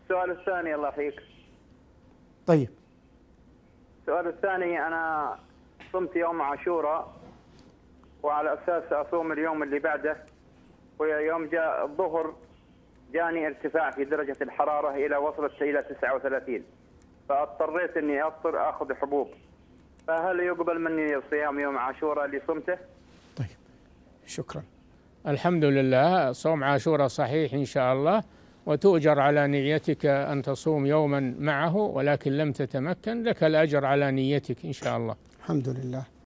السؤال الثاني الله يحييك. طيب. السؤال الثاني، أنا صمت يوم عاشوراء وعلى أساس أصوم اليوم اللي بعده، ويوم جاء الظهر جاني ارتفاع في درجة الحرارة وصلت إلى 39، فاضطريت إني أفطر آخذ حبوب، فهل يقبل مني صيام يوم عاشوراء اللي صمته؟ طيب، شكرا. الحمد لله، صوم عاشوراء صحيح إن شاء الله، وتؤجر على نيتك أن تصوم يوما معه، ولكن لم تتمكن، لك الأجر على نيتك إن شاء الله. الحمد لله.